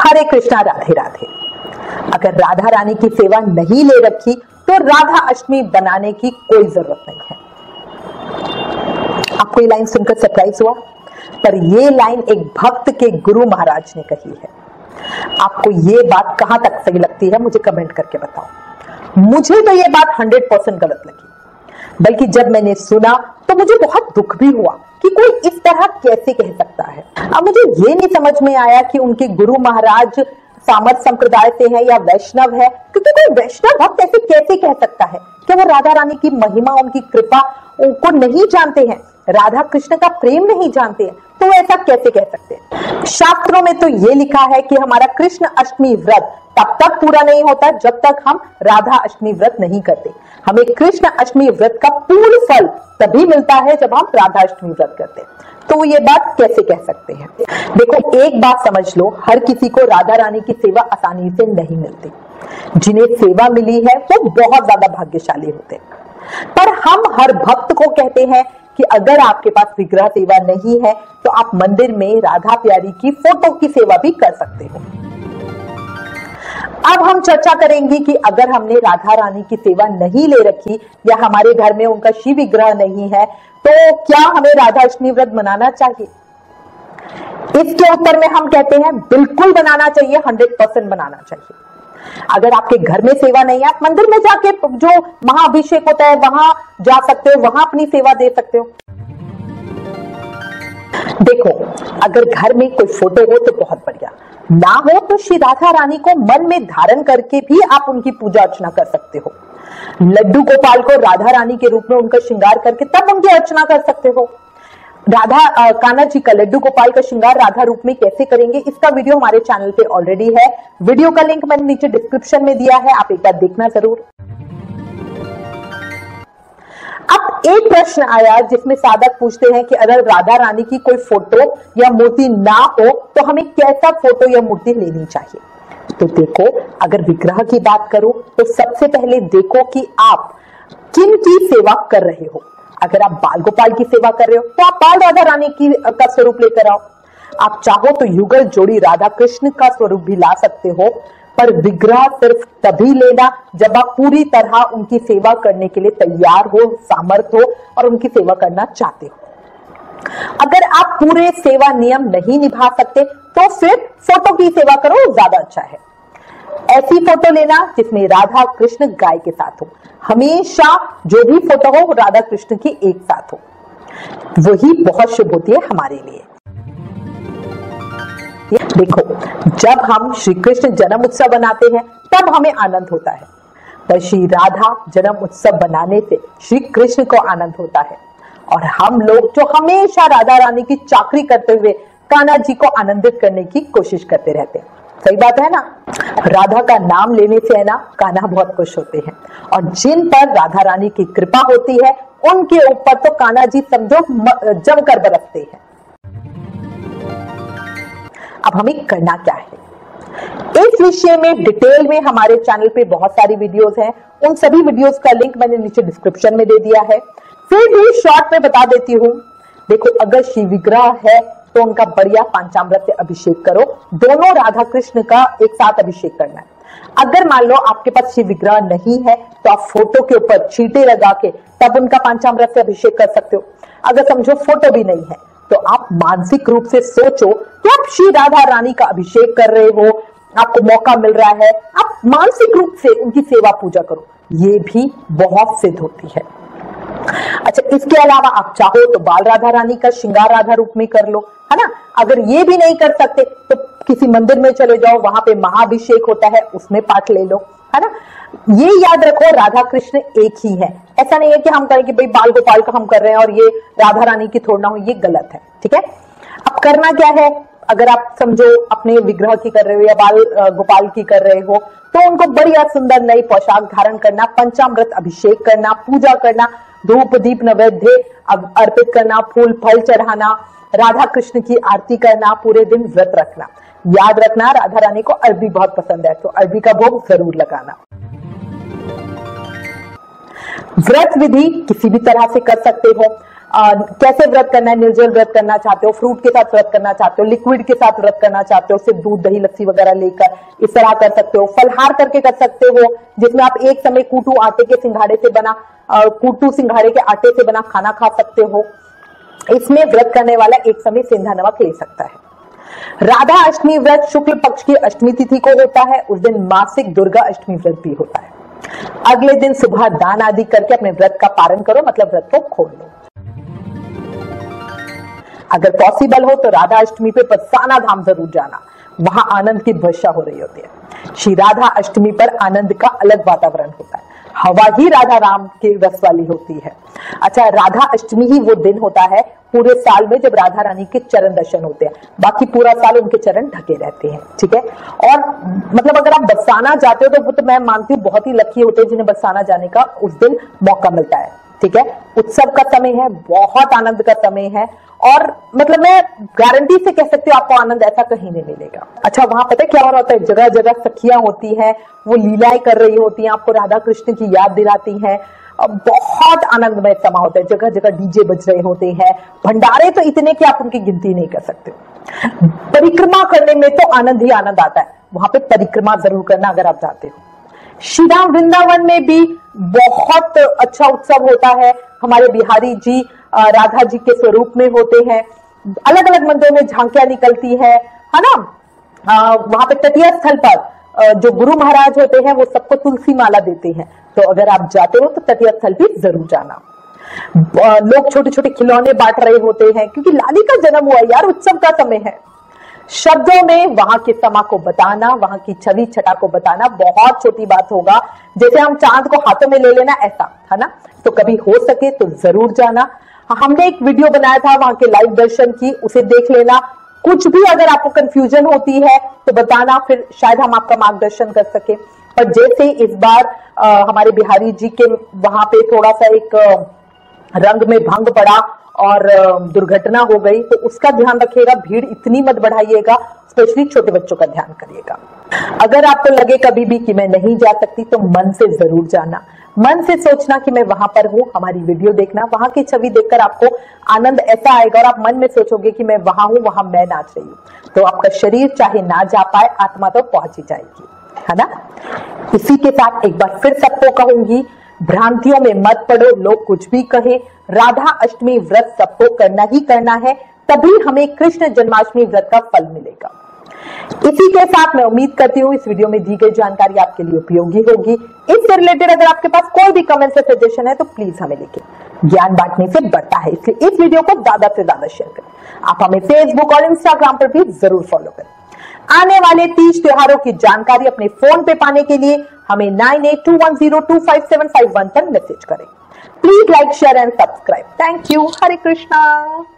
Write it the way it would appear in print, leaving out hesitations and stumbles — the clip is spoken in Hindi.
हरे कृष्णा, राधे राधे। अगर राधा रानी की सेवा नहीं ले रखी तो राधा अष्टमी बनाने की कोई जरूरत नहीं है। आपको ये लाइन सुनकर सरप्राइज हुआ? पर ये लाइन एक भक्त के गुरु महाराज ने कही है। आपको ये बात कहां तक सही लगती है मुझे कमेंट करके बताओ। मुझे तो ये बात 100% गलत लगी, बल्कि जब मैंने सुना तो मुझे बहुत दुख भी हुआ कि कोई इस तरह कैसे कह सकता है। अब मुझे ये नहीं समझ में आया कि उनके गुरु महाराज सामर्थ संप्रदाय से है या वैष्णव है, क्योंकि कोई वैष्णव भक्त ऐसे कैसे कह सकता है? क्या वो राधा रानी की महिमा, उनकी कृपा को नहीं जानते हैं, राधा कृष्ण का प्रेम नहीं जानते हैं? तो ऐसा कैसे कह सकते हैं? शास्त्रों में तो ये लिखा है कि हमारा कृष्ण अष्टमी व्रत तब तक पूरा नहीं होता जब तक हम राधा अष्टमी व्रत नहीं करते। हमें कृष्ण अष्टमी व्रत का पूर्ण फल तभी मिलता है जब हम राधा अष्टमी व्रत करते हैं। तो ये बात कैसे कह सकते हैं? देखो, एक बात समझ लो, हर किसी को राधा रानी की सेवा आसानी से नहीं मिलती। जिन्हें सेवा मिली है वो बहुत ज्यादा भाग्यशाली होते हैं। पर हम हर भक्त को कहते हैं कि अगर आपके पास विग्रह सेवा नहीं है तो आप मंदिर में राधा प्यारी की फोटो की सेवा भी कर सकते हो। अब हम चर्चा करेंगे कि अगर हमने राधा रानी की सेवा नहीं ले रखी या हमारे घर में उनका शिव विग्रह नहीं है तो क्या हमें राधा अष्टमी व्रत मनाना चाहिए? इसके उत्तर में हम कहते हैं बिल्कुल बनाना चाहिए, 100% बनाना चाहिए। अगर आपके घर में सेवा नहीं है, आप मंदिर में जाके जो महाअभिषेक होता है वहां जा सकते हो, वहां अपनी सेवा दे सकते हो। देखो, अगर घर में कोई फोटो हो तो बहुत बढ़िया, ना हो तो श्री राधा रानी को मन में धारण करके भी आप उनकी पूजा अर्चना कर सकते हो। लड्डू गोपाल को राधा रानी के रूप में उनका श्रृंगार करके तब उनकी अर्चना कर सकते हो। राधा कान्हा जी का, लड्डू गोपाल का श्रृंगार राधा रूप में कैसे करेंगे, इसका वीडियो हमारे चैनल पे ऑलरेडी है। वीडियो का लिंक मैंने नीचे डिस्क्रिप्शन में दिया है, आप एक बार देखना जरूर। अब एक प्रश्न आया जिसमें साधक पूछते हैं कि अगर राधा रानी की कोई फोटो या मूर्ति ना हो तो हमें कैसा फोटो या मूर्ति लेनी चाहिए? तो देखो, अगर विग्रह की बात करूं तो सबसे पहले देखो कि आप किन की सेवा कर रहे हो। अगर आप बाल गोपाल की सेवा कर रहे हो तो आप बाल राधा रानी का स्वरूप लेकर आओ। आप चाहो तो युगल जोड़ी राधा कृष्ण का स्वरूप भी ला सकते हो, पर विग्रह सिर्फ तभी लेना जब आप पूरी तरह उनकी सेवा करने के लिए तैयार हो, सामर्थ हो और उनकी सेवा करना चाहते हो। अगर आप पूरे सेवा नियम नहीं निभा सकते तो फिर फोटो की सेवा करो, ज्यादा अच्छा है। ऐसी फोटो लेना जिसमें राधा कृष्ण गाय के साथ हो। हमेशा जो भी फोटो हो राधा कृष्ण की एक साथ हो, वही बहुत शुभ होती है हमारे लिए। देखो, जब हम श्री कृष्ण जन्म उत्सव बनाते हैं तब हमें आनंद होता है, पर श्री राधा जन्म उत्सव बनाने से श्री कृष्ण को आनंद होता है। और हम लोग जो हमेशा राधा रानी की चाकरी करते हुए कान्हा जी को आनंदित करने की कोशिश करते रहते हैं। सही बात है ना? राधा का नाम लेने से है ना, कान्हा बहुत खुश होते हैं, और जिन पर राधा रानी की कृपा होती है उनके ऊपर तो कान्हा जी समझो जमकर बरसते हैं। अब हमें करना क्या है, इस विषय में डिटेल में हमारे चैनल पे बहुत सारी वीडियोस हैं। उन सभी वीडियोस का लिंक मैंने नीचे डिस्क्रिप्शन में दे दिया है। फिर भी शॉर्ट में बता देती हूँ। देखो, अगर शिव विग्रह है तो उनका बढ़िया पंचामृत से अभिषेक करो। दोनों राधा कृष्ण का एक साथ अभिषेक करना है। अगर मान लो आपके पास शिव विग्रह नहीं है तो आप फोटो के ऊपर छींटे लगा के तब उनका पंचामृत से अभिषेक कर सकते हो। अगर समझो फोटो भी नहीं है तो आप मानसिक रूप से सोचो कि आप श्री राधा रानी का अभिषेक कर रहे हो, आपको मौका मिल रहा है, आप मानसिक रूप से उनकी सेवा पूजा करो, ये भी बहुत सिद्ध होती है। अच्छा, इसके अलावा आप चाहो तो बाल राधा रानी का श्रृंगार राधा रूप में कर लो, है ना। अगर ये भी नहीं कर सकते तो किसी मंदिर में चले जाओ, वहां पे महाअभिषेक होता है, उसमें पाठ ले लो, है ना। ये याद रखो, राधा कृष्ण एक ही है। ऐसा नहीं है कि हम कहें कि भाई बाल गोपाल का हम कर रहे हैं और ये राधा रानी की थोड़ा ना हो, ये गलत है। ठीक है, अब करना क्या है, अगर आप समझो अपने विग्रह की कर रहे हो या बाल गोपाल की कर रहे हो तो उनको बढ़िया सुंदर नई पोशाक धारण करना, पंचामृत अभिषेक करना, पूजा करना, धूप दीप नैवेद्य अर्पित करना, फूल फल चढ़ाना, राधा कृष्ण की आरती करना, पूरे दिन व्रत रखना। याद रखना, राधा रानी को अरबी बहुत पसंद है तो अरबी का भोग जरूर लगाना। व्रत विधि किसी भी तरह से कर सकते हो। कैसे व्रत करना है, निर्जल व्रत करना चाहते हो, फ्रूट के साथ व्रत करना चाहते हो, लिक्विड के साथ व्रत करना चाहते हो, सिर्फ दूध दही लस्सी वगैरह लेकर इस तरह कर सकते हो। फलहार करके कर सकते हो, जिसमें आप एक समय कूटू आटे के सिंघाड़े से बना कूटू सिंघाड़े के आटे से बना खाना खा सकते हो। इसमें व्रत करने वाला एक समय सेंधा नमक ले सकता है। राधा अष्टमी व्रत शुक्ल पक्ष की अष्टमी तिथि को होता है। उस दिन मासिक दुर्गा अष्टमी व्रत भी होता है। अगले दिन सुबह दान आदि करके अपने व्रत का पारण करो, मतलब व्रत को खोल लो। अगर पॉसिबल हो तो राधा अष्टमी पे बरसाना धाम जरूर जाना, वहां आनंद की वर्षा हो रही होती है। श्री राधा अष्टमी पर आनंद का अलग वातावरण होता है, हवा ही राधा राम के रस वाली होती है। अच्छा, राधा अष्टमी ही वो दिन होता है पूरे साल में जब राधा रानी के चरण दर्शन होते हैं, बाकी पूरा साल उनके चरण ढके रहते हैं। ठीक है, और मतलब अगर आप बरसाना जाते हो तो वो तो मैं मानती हूँ बहुत ही लकी होते हैं जिन्हें बरसाना जाने का उस दिन मौका मिलता है। ठीक है, उत्सव का समय है, बहुत आनंद का समय है, और मतलब मैं गारंटी से कह सकती हूँ आपको आनंद ऐसा कहीं नहीं मिलेगा। अच्छा, वहां पता है क्या हो रहा होता है, जगह जगह सखियां होती हैं, वो लीलाएं कर रही होती हैं, आपको राधा कृष्ण की याद दिलाती हैं। बहुत आनंदमय समा होता है, जगह जगह डीजे बज रहे होते हैं, भंडारे तो इतने कि आप उनकी गिनती नहीं कर सकते। परिक्रमा करने में तो आनंद ही आनंद आता है, वहां पे परिक्रमा जरूर करना अगर आप जाते हो। श्री राम वृंदावन में भी बहुत अच्छा उत्सव होता है। हमारे बिहारी जी राधा जी के स्वरूप में होते हैं, अलग अलग मंदिरों में झांकियां निकलती है ना। वहां पे तटीय स्थल पर जो गुरु महाराज होते हैं वो सबको तुलसी माला देते हैं, तो अगर आप जाते हो तो तटीय स्थल भी जरूर जाना। लोग छोटे छोटे खिलौने बांट रहे होते हैं क्योंकि लाली का जन्म हुआ यार, उत्सव का समय है। शब्दों में वहां के समा को बताना, वहां की छवि छटा को बताना बहुत छोटी बात होगा, जैसे हम चांद को हाथों में ले लेना ऐसा, है ना। तो कभी हो सके तो जरूर जाना। हमने एक वीडियो बनाया था वहां के लाइव दर्शन की, उसे देख लेना। कुछ भी अगर आपको कंफ्यूजन होती है तो बताना, फिर शायद हम आपका मार्गदर्शन कर सके। पर जैसे इस बार हमारे बिहारी जी के वहां पे थोड़ा सा एक रंग में भंग पड़ा और दुर्घटना हो गई, तो उसका ध्यान रखिएगा, भीड़ इतनी मत बढ़ाइएगा, स्पेशली छोटे बच्चों का ध्यान करिएगा। अगर आपको लगे कभी भी कि मैं नहीं जा सकती तो मन से जरूर जाना, मन से सोचना कि मैं वहां पर हूं, हमारी वीडियो देखना, वहां की छवि देखकर आपको आनंद ऐसा आएगा और आप मन में सोचोगे कि मैं वहां हूं, वहां मैं नाच रही हूं, तो आपका शरीर चाहे ना जा पाए, आत्मा तो पहुंच ही जाएगी, है ना। इसी के साथ एक बार फिर सबको कहूंगी, भ्रांतियों में मत पड़ो, लोग कुछ भी कहे, राधा अष्टमी व्रत सबको करना ही करना है, तभी हमें कृष्ण जन्माष्टमी व्रत का फल मिलेगा। इसी के साथ मैं उम्मीद करती हूँ इस वीडियो में दी गई जानकारी आपके लिए उपयोगी होगी। इससे रिलेटेड अगर आपके पास कोई भी कमेंट या सजेशन है तो प्लीज हमें लिखें। ज्ञान बांटने से बढ़ता है, इसलिए इस वीडियो को ज्यादा से ज्यादा शेयर करें। आप हमें फेसबुक और इंस्टाग्राम पर भी जरूर फॉलो करें। आने वाले 30 त्योहारों की जानकारी अपने फोन पे पाने के लिए हमें 9821025751 पर मैसेज करें। Please like, share and subscribe. Thank you. Hare Krishna.